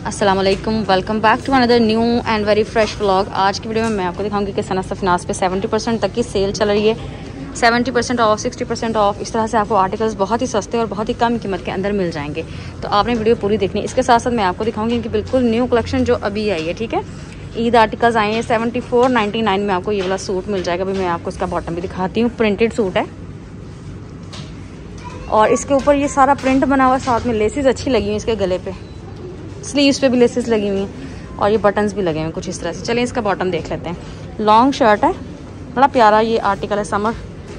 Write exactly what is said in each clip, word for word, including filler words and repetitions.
अस्सलाम वालेकुम, welcome back to another new and very fresh vlog. आज की वीडियो में मैं आपको दिखाऊंगी कि सना सफनास पे सेवेंटी परसेंट तक की सेल चल रही है। Seventy percent off, sixty percent off, इस तरह से आपको आर्टिकल्स बहुत ही सस्ते और बहुत ही कम कीमत के अंदर मिल जाएंगे। तो आपने वीडियो पूरी देखनी। इसके साथ साथ मैं आपको दिखाऊंगी इनकी बिल्कुल न्यू कलेक्शन जो अभी आई है। ठीक है, ईद आर्टिकल्स आए हैं। सेवेंटी फोर नाइन्टी नाइन में आपको ये वाला सूट मिल जाएगा। अभी मैं आपको इसका बॉटम भी दिखाती हूँ। प्रिंटेड सूट है और इसके ऊपर ये सारा प्रिंट बना हुआ, साथ में लेसेस अच्छी लगी हुई इसके गले पे, स्लीव्स पे भी लेसेस लगी हुई हैं और ये बटन्स भी लगे हुए हैं कुछ इस तरह से। चलिए इसका बॉटम देख लेते हैं। लॉन्ग शर्ट है, बड़ा प्यारा ये आर्टिकल है। समर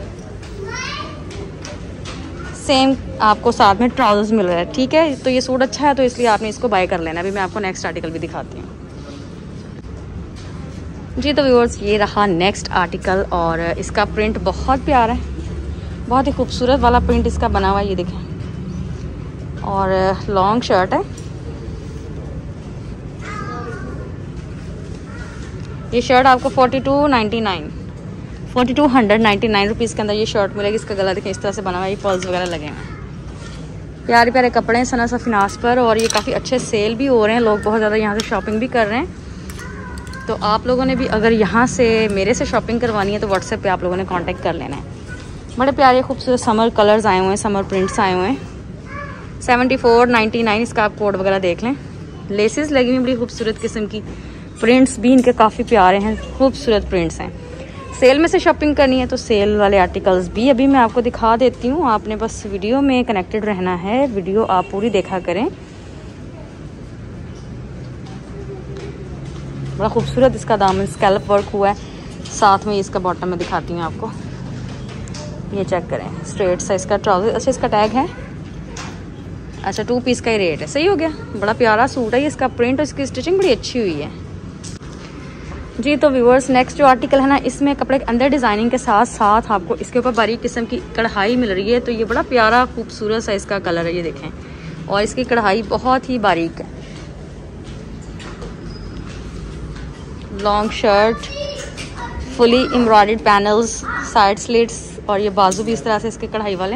सेम आपको साथ में ट्राउजर्स मिल रहा है। ठीक है, तो ये सूट अच्छा है तो इसलिए आपने इसको बाय कर लेना। अभी मैं आपको नेक्स्ट आर्टिकल भी दिखाती हूँ जी। तो व्यूअर्स, ये रहा नेक्स्ट आर्टिकल और इसका प्रिंट बहुत प्यारा है, बहुत ही खूबसूरत वाला प्रिंट इसका बना हुआ है, ये देखें। और लॉन्ग शर्ट है। ये शर्ट आपको forty two ninety nine forty two hundred ninety nine rupees के अंदर ये शर्ट मिलेगी। इसका गला देखें इस तरह से बना हुआ है, ये पल्स वगैरह लगे हैं। प्यारे प्यारे कपड़े हैं सना सफनास पर और ये काफ़ी अच्छे सेल भी हो रहे हैं। लोग बहुत ज़्यादा यहाँ से शॉपिंग भी कर रहे हैं। तो आप लोगों ने भी अगर यहाँ से मेरे से शॉपिंग करवानी है तो व्हाट्सएप पे आप लोगों ने कांटेक्ट कर लेना है। बड़े प्यारे खूबसूरत समर कलर्स आए हुए हैं, समर प्रिंट्स आए हुए हैं। सेवेंटी फोर नाइन्टी नाइन इसका आप कोड वगैरह देख लें। लेसेस लगी हुई बड़ी खूबसूरत किस्म की, प्रिंट्स भी इनके काफ़ी प्यारे हैं, खूबसूरत प्रिंट्स हैं। सेल में से शॉपिंग करनी है तो सेल वाले आर्टिकल्स भी अभी मैं आपको दिखा देती हूँ। आपने बस वीडियो में कनेक्टेड रहना है, वीडियो आप पूरी देखा करें। बड़ा खूबसूरत इसका दामन स्कैल्प वर्क हुआ है, साथ में इसका बॉटम में दिखाती हूँ आपको। ये चेक करें, स्ट्रेट साइज का ट्राउजर। अच्छा, इसका टैग है, अच्छा टू पीस का ही रेट है। सही हो गया, बड़ा प्यारा सूट है। इसका प्रिंट और इसकी स्टिचिंग बड़ी अच्छी हुई है जी। तो व्यूअर्स, नेक्स्ट जो आर्टिकल है ना, इसमें कपड़े के अंदर डिज़ाइनिंग के साथ साथ आपको इसके ऊपर बारीक किस्म की कढ़ाई मिल रही है। तो ये बड़ा प्यारा खूबसूरत सा इसका कलर है, ये देखें। और इसकी कढ़ाई बहुत ही बारीक है। Long shirt, fully embroidered panels, side slits और ये बाजू भी इस तरह से इसके कढ़ाई वाले।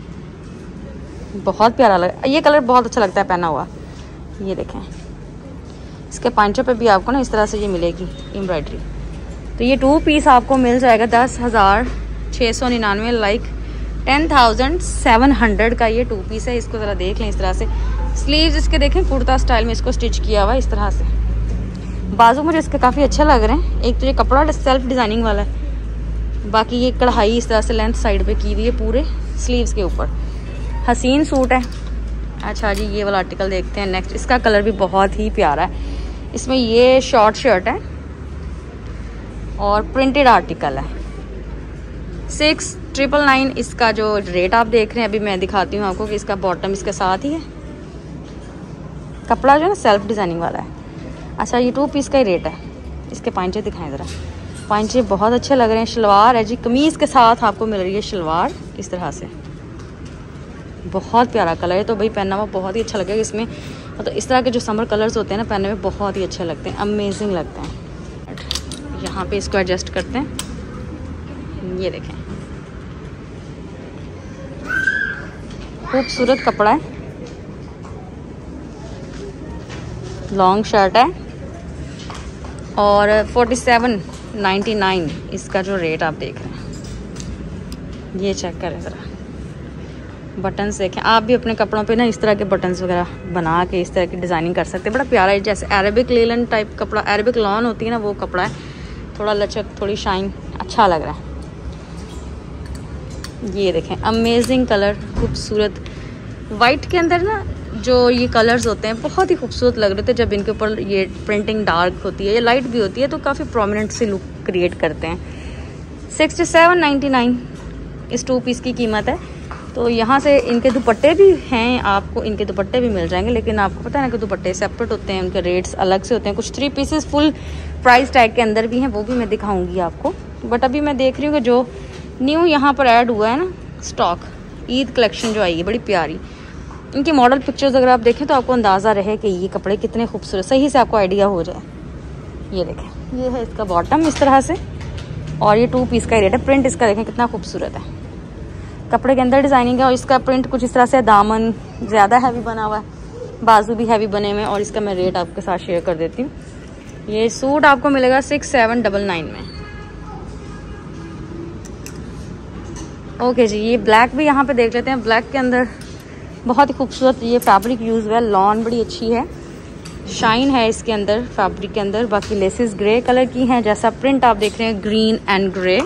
बहुत प्यारा लगा, ये कलर बहुत अच्छा लगता है पहना हुआ। ये देखें, इसके पांचों पे भी आपको ना इस तरह से ये मिलेगी एम्ब्रॉयडरी। तो ये टू पीस आपको मिल जाएगा दस हज़ार छः सौ निन्यानवे like ten thousand seven hundred का ये टू पीस है। इसको ज़रा देख लें इस तरह से। स्लीव्स इसके देखें कुर्ता स्टाइल में इसको स्टिच किया हुआ है इस तरह से। बाजू मुझे इसके काफ़ी अच्छे लग रहे हैं। एक तो ये कपड़ा सेल्फ डिज़ाइनिंग वाला है, बाकी ये कढ़ाई इस तरह से लेंथ साइड पे की हुई है पूरे स्लीव्स के ऊपर। हसीन सूट है। अच्छा जी, ये वाला आर्टिकल देखते हैं नेक्स्ट। इसका कलर भी बहुत ही प्यारा है। इसमें ये शॉर्ट शर्ट है और प्रिंटेड आर्टिकल है। सिक्स ट्रिपल नाइन इसका जो रेट आप देख रहे हैं। अभी मैं दिखाती हूँ आपको कि इसका बॉटम इसके साथ ही है। कपड़ा जो है ना सेल्फ डिज़ाइनिंग वाला है। अच्छा, ये टू पीस का ही रेट है। इसके पांचे दिखाएं ज़रा। पांचे बहुत अच्छे लग रहे हैं। शलवार है जी, कमीज़ के साथ आपको मिल रही है शलवार इस तरह से। बहुत प्यारा कलर है, तो भाई पहनना हुआ बहुत ही अच्छा लगेगा इसमें। तो इस तरह के जो समर कलर्स होते हैं ना, पहनने में बहुत ही अच्छे लगते हैं, अमेजिंग लगते हैं। यहाँ पे इसको एडजस्ट करते हैं। ये देखें, खूबसूरत कपड़ा है। लॉन्ग शर्ट है और फोर्टी सेवन नाइन्टी नाइन इसका जो रेट आप देख रहे हैं। ये चेक करें ज़रा, बटन्स देखें। आप भी अपने कपड़ों पे ना इस तरह के बटन्स वगैरह बना के इस तरह की डिज़ाइनिंग कर सकते हैं। बड़ा प्यारा है, जैसे अरेबिक लेलन टाइप कपड़ा, अरेबिक लॉन होती है ना, वो कपड़ा है। थोड़ा लचक, थोड़ी शाइन, अच्छा लग रहा है। ये देखें, अमेजिंग कलर, खूबसूरत। वाइट के अंदर ना जो ये कलर्स होते हैं बहुत ही खूबसूरत लग रहे थे। जब इनके ऊपर ये प्रिंटिंग डार्क होती है या लाइट भी होती है तो काफ़ी प्रोमिनेंट सी लुक क्रिएट करते हैं। सिक्सटी सेवन नाइन्टी नाइन इस टू पीस की कीमत है। तो यहाँ से इनके दुपट्टे भी हैं, आपको इनके दुपट्टे भी मिल जाएंगे। लेकिन आपको पता है ना कि दुपट्टे सेपरेट होते हैं, उनके रेट्स अलग से होते हैं। कुछ three pieces full price tag के अंदर भी हैं, वो भी मैं दिखाऊंगी आपको। बट अभी मैं देख रही हूँ कि जो न्यू यहाँ पर ऐड हुआ है ना स्टॉक, ईद कलेक्शन जो आई है बड़ी प्यारी। इनकी मॉडल पिक्चर्स अगर आप देखें तो आपको अंदाज़ा रहे कि ये कपड़े कितने खूबसूरत, सही से आपको आइडिया हो जाए। ये देखें, ये है इसका बॉटम इस तरह से और ये टू पीस का ही रेट है। प्रिंट इसका देखें कितना खूबसूरत है, कपड़े के अंदर डिज़ाइनिंग है। और इसका प्रिंट कुछ इस तरह से, दामन ज़्यादा हैवी बना हुआ है बाजू भी हैवी बने हुए हैं। और इसका मैं रेट आपके साथ शेयर कर देती हूँ। ये सूट आपको मिलेगा सिक्स सेवन डबल नाइन में। ओके जी, ये ब्लैक भी यहाँ पे देख लेते हैं। ब्लैक के अंदर बहुत ही खूबसूरत ये फैब्रिक यूज हुआ है। लॉन बड़ी अच्छी है, शाइन है इसके अंदर फैब्रिक के अंदर। बाकी लेसेस ग्रे कलर की हैं, जैसा प्रिंट आप देख रहे हैं green and grey.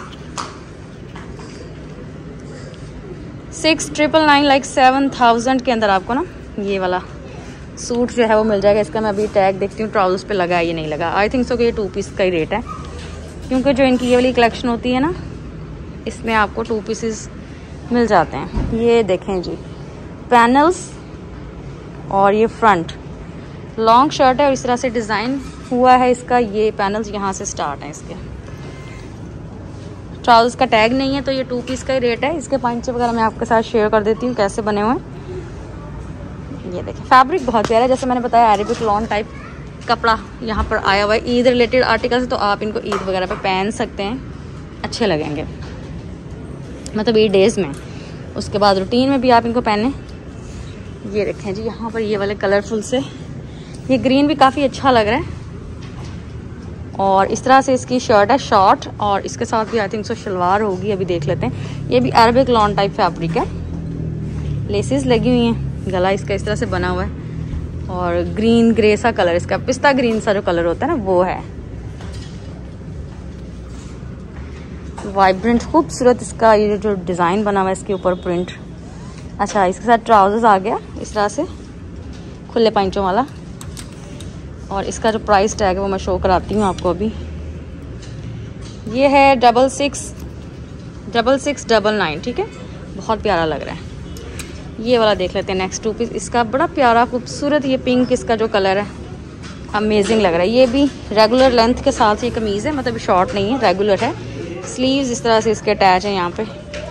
Six triple nine like seven thousand के अंदर आपको ना ये वाला सूट जो है वो मिल जाएगा। इसका मैं अभी टैग देखती हूँ, ट्राउजर्स पे लगा है ये नहीं लगा। आई थिंक सो कि ये टू पीस का ही रेट है, क्योंकि जो इनकी ये वाली कलेक्शन होती है ना, इसमें आपको टू पीसेस मिल जाते हैं। ये देखें जी, पैनल्स और ये फ्रंट लॉन्ग शर्ट है और इस तरह से डिज़ाइन हुआ है इसका। ये पैनल्स यहाँ से स्टार्ट हैं इसके। ट्राउजर्स का टैग नहीं है, तो ये टू पीस का ही रेट है। इसके पंचे वगैरह मैं आपके साथ शेयर कर देती हूँ कैसे बने हुए हैं। ये देखें, फैब्रिक बहुत प्यारा है। जैसे मैंने बताया अरेबिक लॉन टाइप कपड़ा यहाँ पर आया हुआ है। ईद रिलेटेड आर्टिकल्स, तो आप इनको ईद वगैरह पे पहन सकते हैं, अच्छे लगेंगे मतलब ईद डेज में। उसके बाद रूटीन में भी आप इनको पहने। ये देखें जी, यहाँ पर ये वाले कलरफुल से ये ग्रीन भी काफ़ी अच्छा लग रहा है। और इस तरह से इसकी शर्ट है शॉर्ट, और इसके साथ भी आई थिंक सो शलवार होगी, अभी देख लेते हैं। ये भी अरेबिक लॉन टाइप फैब्रिक है, लेसेस लगी हुई हैं, गला इसका इस तरह से बना हुआ है। और ग्रीन ग्रे सा कलर, इसका पिस्ता ग्रीन सा जो कलर होता है ना वो है। वाइब्रेंट खूबसूरत इसका ये जो डिज़ाइन बना हुआ है इसके ऊपर प्रिंट। अच्छा, इसके साथ ट्राउजर्स आ गया इस तरह से खुले पंचों वाला। और इसका जो प्राइस टैग है वो मैं शो कराती हूँ आपको अभी। ये है double six double six double nine ठीक है, बहुत प्यारा लग रहा है। ये वाला देख लेते हैं नेक्स्ट टू पीस। इसका बड़ा प्यारा खूबसूरत ये पिंक इसका जो कलर है, अमेजिंग लग रहा है। ये भी रेगुलर लेंथ के साथ ये कमीज़ है, मतलब शॉर्ट नहीं है, रेगुलर है। स्लीव्स इस तरह से इसके अटैच हैं यहाँ पे।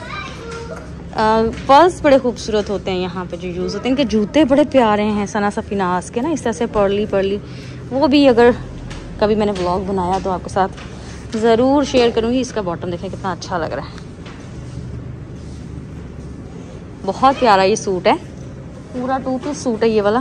पर्ल्स बड़े खूबसूरत होते हैं यहाँ पे जो यूज़ होते हैं। इनके जूते बड़े प्यारे हैं सना सफीनास के ना, इस तरह से पर्ली पर्ली। वो भी अगर कभी मैंने व्लॉग बनाया तो आपके साथ ज़रूर शेयर करूँगी। इसका बॉटम देखें कितना अच्छा लग रहा है, बहुत प्यारा ये सूट है। पूरा टू पीस सूट है ये वाला,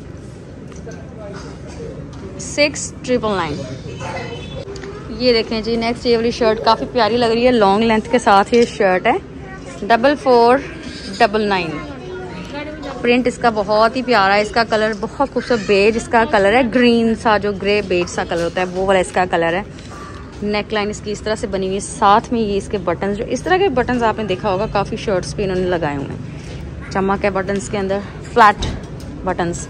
सिक्स ट्रिपल नाइन। ये देखें जी, नेक्स्ट ये वाली शर्ट काफ़ी प्यारी लग रही है, लॉन्ग लेंथ के साथ ये शर्ट है, double four double nine. Print इसका बहुत ही प्यारा है। इसका कलर बहुत खूबसूरत बेज इसका कलर है, ग्रीन सा जो ग्रे बेज सा कलर होता है वो वाला इसका कलर है। नेक लाइन इसकी इस तरह से बनी हुई है, साथ में ये इसके बटन्स, जो इस तरह के बटन्स आपने देखा होगा काफ़ी शर्ट्स पे इन्होंने लगाए हुए हैं। चमक है बटन्स के अंदर, flat buttons,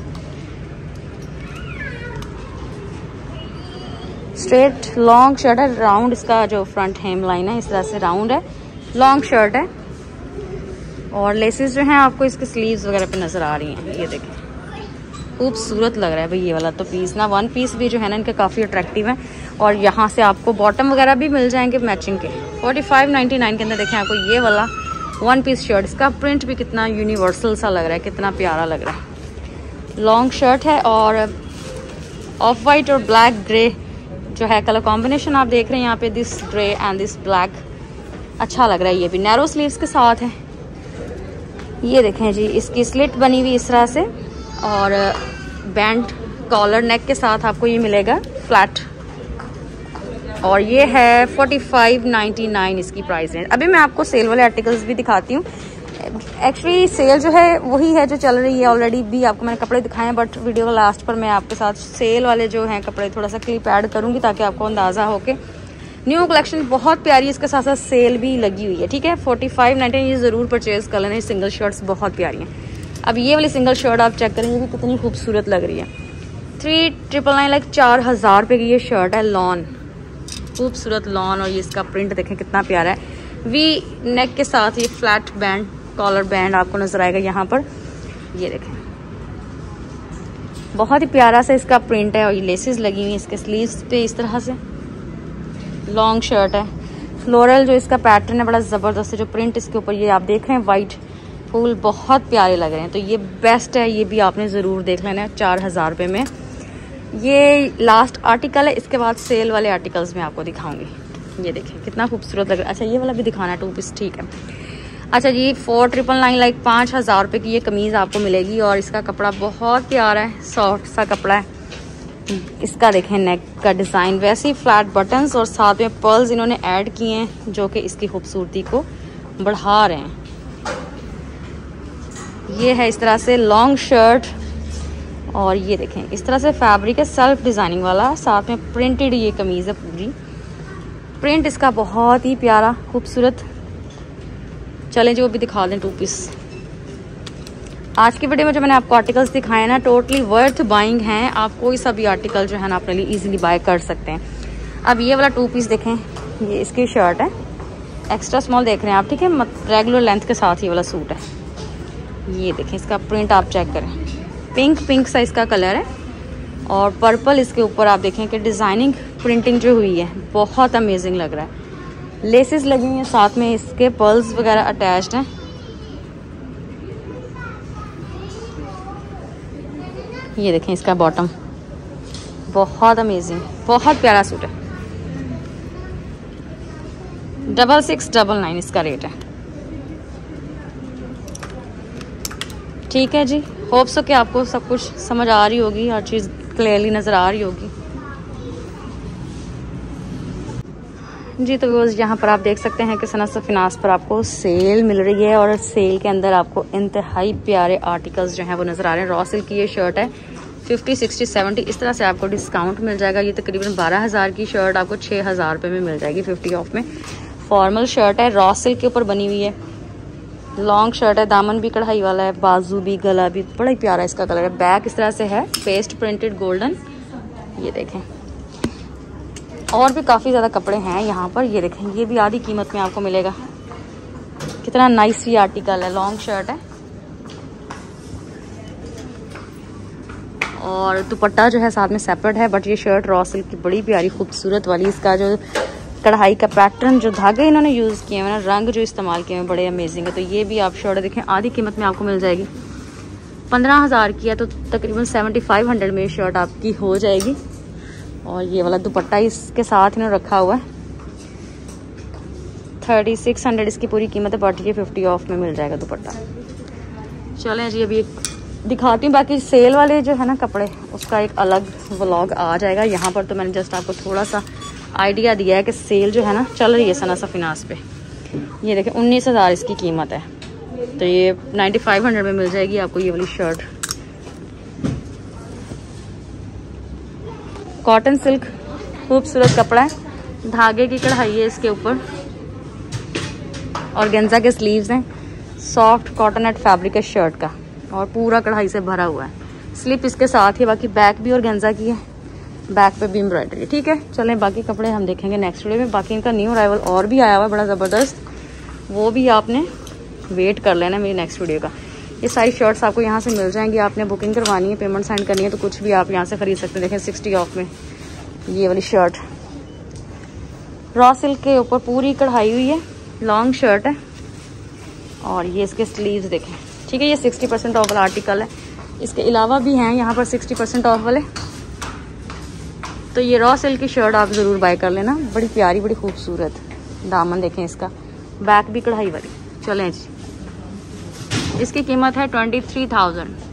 straight long shirt है। राउंड इसका जो फ्रंट हेम लाइन है इस तरह से राउंड है, लॉन्ग शर्ट है। और लेसेस जो हैं आपको इसके स्लीव्स वगैरह पे नज़र आ रही हैं। ये देखें खूबसूरत लग रहा है भाई ये वाला तो पीस ना। वन पीस भी जो है ना इनके काफ़ी अट्रैक्टिव है। और यहाँ से आपको बॉटम वगैरह भी मिल जाएंगे मैचिंग के। फोर्टी फाइव नाइन्टी नाइन के अंदर देखें आपको ये वाला वन पीस शर्ट। इसका प्रिंट भी कितना यूनिवर्सल सा लग रहा है, कितना प्यारा लग रहा है। लॉन्ग शर्ट है और ऑफ वाइट और ब्लैक ग्रे जो है कलर कॉम्बिनेशन आप देख रहे हैं यहाँ पे, this grey and this black, अच्छा लग रहा है। ये भी नैरो स्लीव्स के साथ है। ये देखें जी, इसकी स्लिट बनी हुई इस तरह से और बैंड कॉलर नेक के साथ आपको ये मिलेगा फ्लैट। और ये है फोर्टी फाइव नाइन्टी नाइन इसकी प्राइस है। अभी मैं आपको सेल वाले आर्टिकल्स भी दिखाती हूँ। एक्चुअली सेल जो है वही है जो चल रही है, ऑलरेडी भी आपको मैंने कपड़े दिखाए हैं, बट वीडियो का लास्ट पर मैं आपके साथ सेल वाले जो हैं कपड़े थोड़ा सा क्लिप ऐड करूँगी ताकि आपको अंदाज़ा हो के न्यू कलेक्शन बहुत प्यारी है। इसके साथ साथ सेल भी लगी हुई है, ठीक है। फोर्टी फाइव नाइन्टी ये ज़रूर परचेज कर लेना। सिंगल शर्ट्स बहुत प्यारी हैं। अब ये वाली सिंगल शर्ट आप चेक करेंगे भी कितनी खूबसूरत लग रही है। थ्री ट्रिपल नाइन लाइक चार हज़ार रुपये की ये शर्ट है, लॉन, खूबसूरत लॉन। और ये इसका प्रिंट देखें कितना प्यारा है। वी नेक के साथ ये फ्लैट बैंड कॉलर बैंड आपको नजर आएगा यहाँ पर। ये देखें बहुत ही प्यारा सा इसका प्रिंट है और ये लेसेस लगी हुई इसके स्लीव्स पे इस तरह से। लॉन्ग शर्ट है, फ्लोरल जो इसका पैटर्न है बड़ा ज़बरदस्त है। जो प्रिंट इसके ऊपर ये आप देख रहे हैं वाइट फूल बहुत प्यारे लग रहे हैं, तो ये बेस्ट है। ये भी आपने ज़रूर देख लेना है चार हज़ार रुपये में। ये लास्ट आर्टिकल है, इसके बाद सेल वाले आर्टिकल्स मैं आपको दिखाऊंगी। ये देखें कितना खूबसूरत लग रहा है। अच्छा ये वाला भी दिखाना है टू पीस, ठीक है। अच्छा जी, फोर ट्रिपल नाइन लाइक पाँच हज़ार रुपये की ये कमीज़ आपको मिलेगी और इसका कपड़ा बहुत प्यारा है, सॉफ्ट सा कपड़ा है। इसका देखें नेक का डिज़ाइन, वैसे ही फ्लैट बटन्स और साथ में पर्ल्स इन्होंने ऐड किए हैं जो कि इसकी खूबसूरती को बढ़ा रहे हैं। ये है इस तरह से लॉन्ग शर्ट और ये देखें इस तरह से फैब्रिक है सेल्फ डिज़ाइनिंग वाला, साथ में प्रिंटेड ये कमीज़ है पूरी। प्रिंट इसका बहुत ही प्यारा खूबसूरत। चलें जी वो भी दिखा दें टू पीस। आज की वीडियो में जो मैंने आपको आर्टिकल्स दिखाए ना टोटली वर्थ बाइंग हैं। आप कोई सा भी आर्टिकल जो है ना अपने लिए इजीली बाय कर सकते हैं। अब ये वाला टू पीस देखें, ये इसकी शर्ट है, एक्स्ट्रा स्मॉल देख रहे हैं आप, ठीक है, रेगुलर लेंथ के साथ ये वाला सूट है। ये देखें इसका प्रिंट आप चेक करें, पिंक पिंक सा इसका कलर है और पर्पल इसके ऊपर आप देखें कि डिज़ाइनिंग प्रिंटिंग जो हुई है बहुत अमेजिंग लग रहा है। लेसेस लगी हुई हैं, साथ में इसके पर्ल्स वगैरह अटैच्ड हैं। ये देखें इसका बॉटम, बहुत अमेजिंग, बहुत प्यारा सूट है। डबल सिक्स डबल नाइन इसका रेट है। ठीक है जी, होप सो कि आपको सब कुछ समझ आ रही होगी, हर चीज़ क्लियरली नज़र आ रही होगी जी। तो यहाँ पर आप देख सकते हैं कि सनत फिनास पर आपको सेल मिल रही है और सेल के अंदर आपको इंतहाई प्यारे आर्टिकल्स जो हैं वो नज़र आ रहे हैं। रॉ सिल्क की ये शर्ट है, फिफ्टी सिक्सटी सेवेंटी इस तरह से आपको डिस्काउंट मिल जाएगा। ये तकरीबन बारह हज़ार की शर्ट आपको छः हज़ार रुपये में मिल जाएगी फिफ्टी ऑफ में। फॉर्मल शर्ट है, रॉ सिल्क के ऊपर बनी हुई है, लॉन्ग शर्ट है, दामन भी कढ़ाई वाला है, बाजू भी, गला भी, बड़ा ही प्यारा इसका कलर है। बैक इस तरह से है पेस्ट प्रिंटेड गोल्डन। ये देखें और भी काफ़ी ज़्यादा कपड़े हैं यहाँ पर। ये देखें ये भी आधी कीमत में आपको मिलेगा। कितना नाइस ये आर्टिकल है, लॉन्ग शर्ट है और दुपट्टा जो है साथ में सेपरेट है। बट ये शर्ट रॉ सिल्क की बड़ी प्यारी खूबसूरत वाली, इसका जो कढ़ाई का पैटर्न, जो धागे इन्होंने यूज़ किए हैं ना, रंग जो इस्तेमाल किए हैं बड़े अमेजिंग है। तो ये भी आप शर्ट देखें आधी कीमत में आपको मिल जाएगी। पंद्रह हज़ार की है तो तकरीबन सेवेंटी फाइव हंड्रेड में शर्ट आपकी हो जाएगी। और ये वाला दुपट्टा इसके साथ इन्होंने रखा हुआ है, थर्टी सिक्स हंड्रेड इसकी पूरी कीमत है, बट ये फिफ्टी ऑफ में मिल जाएगा दुपट्टा। चलें जी अभी एक दिखाती हूँ, बाकी सेल वाले जो है ना कपड़े उसका एक अलग व्लॉग आ जाएगा। यहाँ पर तो मैंने जस्ट आपको थोड़ा सा आइडिया दिया है कि सेल जो है ना चल रही है सना सफिनास पे। ये देखें उन्नीस हज़ार इसकी कीमत है, तो ये नाइन्टी फाइव हंड्रेड में मिल जाएगी आपको ये वाली शर्ट। कॉटन सिल्क खूबसूरत कपड़ा है, धागे की कढ़ाई है इसके ऊपर और गेंजा के स्लीव्स हैं। सॉफ्ट कॉटन फैब्रिक है शर्ट का और पूरा कढ़ाई से भरा हुआ है। स्लिप इसके साथ ही, बाकी बैक भी और गेंजा की है, बैक पे भी एम्ब्रॉयडरी। ठीक है, चलें बाकी कपड़े हम देखेंगे नेक्स्ट वीडियो में। बाकी इनका न्यू अराइवल और भी आया हुआ है बड़ा ज़बरदस्त, वो भी आपने वेट कर लेना मेरी नेक्स्ट वीडियो का। ये सारी शर्ट्स आपको यहाँ से मिल जाएंगी। आपने बुकिंग करवानी है, पेमेंट सेंड करनी है तो कुछ भी आप यहाँ से खरीद सकते हैं। देखें सिक्सटी ऑफ में ये वाली शर्ट रॉ सिल्क के ऊपर पूरी कढ़ाई हुई है, लॉन्ग शर्ट है और ये इसके स्लीव्स देखें। ठीक है, ये सिक्सटी परसेंट ऑफ वाला आर्टिकल है। इसके अलावा भी हैं यहाँ पर सिक्सटी परसेंट ऑफ वाले। तो ये रॉ सिल्क की शर्ट आप ज़रूर बाय कर लेना, बड़ी प्यारी बड़ी खूबसूरत। दामन देखें इसका, बैक भी कढ़ाई वाली। चलें जी, इसकी कीमत है ट्वेंटी थ्री थाउजेंड।